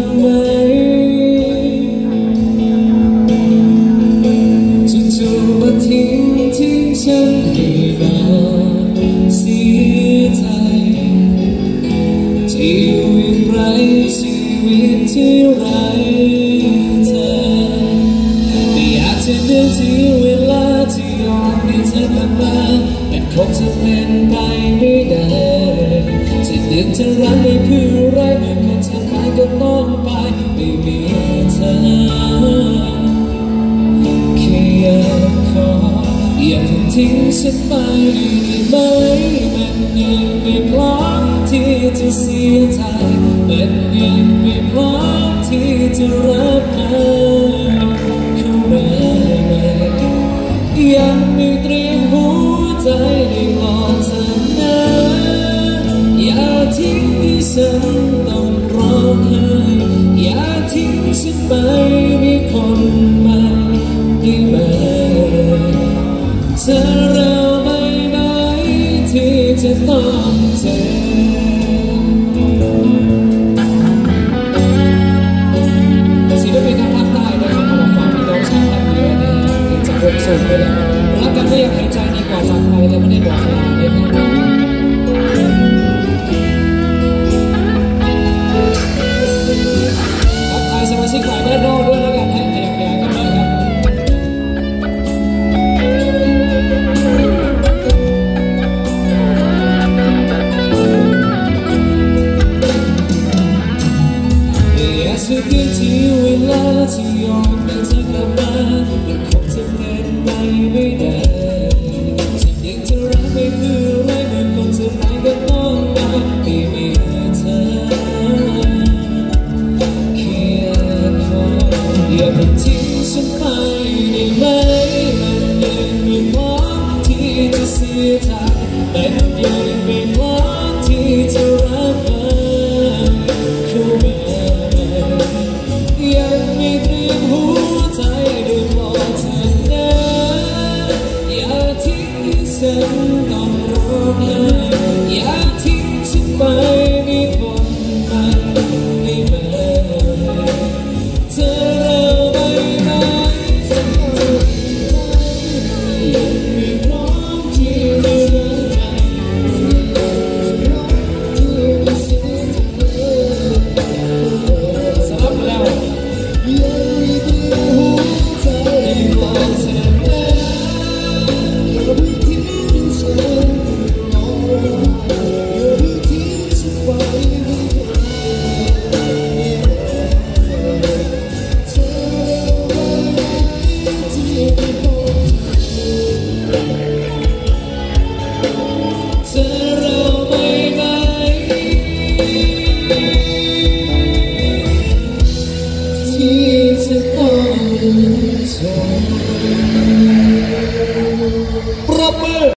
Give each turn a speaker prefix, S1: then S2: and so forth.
S1: ไหมจู่ๆมาทิ้งฉันให้มาเสียใจที่อยู่อย่างไรชีวิตที่ไร้เธอไม่อยากจะนึกถึงเวลาที่ย้อนให้เธอกลับมาแต่คงจะเป็นไปไม่ได้จะนึกจะรักไม่เพื่ออะไรเมื่อคนจะไปก็ต้องไปไม่มีเธอแค่อยากขออย่าเพิ่งทิ้งฉันไปได้ไหมมันยังไม่พร้อมที่จะเสียใจมันยังไม่พร้อมที่จะรับเธอเข้ามาใหม่ยังไม่เตรียมหัวใจได้บอกเธอนะอย่าทิ้งให้ฉันต้องร้องไห้อย่าทิ้งฉันไปมีคนใหม่ได้ไหมเธอเราไม่ไหนที่จะต้องเจอศิลปินทางภาคใต้นะครับมาฝากพี่น้องชาวภาคเหนือนะครับที่จะวงสวงไปแล้วรักกันก็ยังหายใจดีกว่าจากไปแล้วไม่ได้บอกลาเลยครับทักทายสมาชิกฝ่ายบ้านนอกด้วยแล้วกันให้ขยับขยายกันเลยครับสุดที่เวลาที่ย้อนไปเธอกลับมา